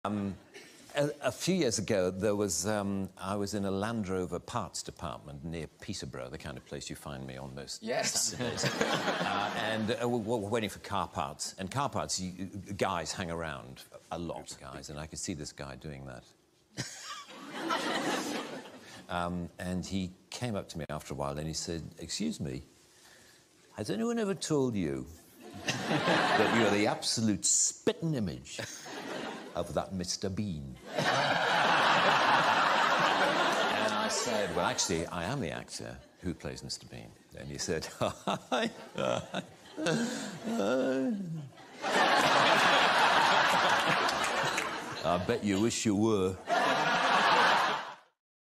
A few years ago, there was I was in a Land Rover parts department near Peterborough, the kind of place you find me on most Saturdays. And we're waiting for car parts. And car parts, guys hang around a lot, guys, and I could see this guy doing that. And he came up to me after a while and he said, "Excuse me, has anyone ever told you that you're the absolute spitting image of that Mr.Bean?" And I said, "Well, actually, I am the actor who plays Mr. Bean." And he said, "I bet you wish you were."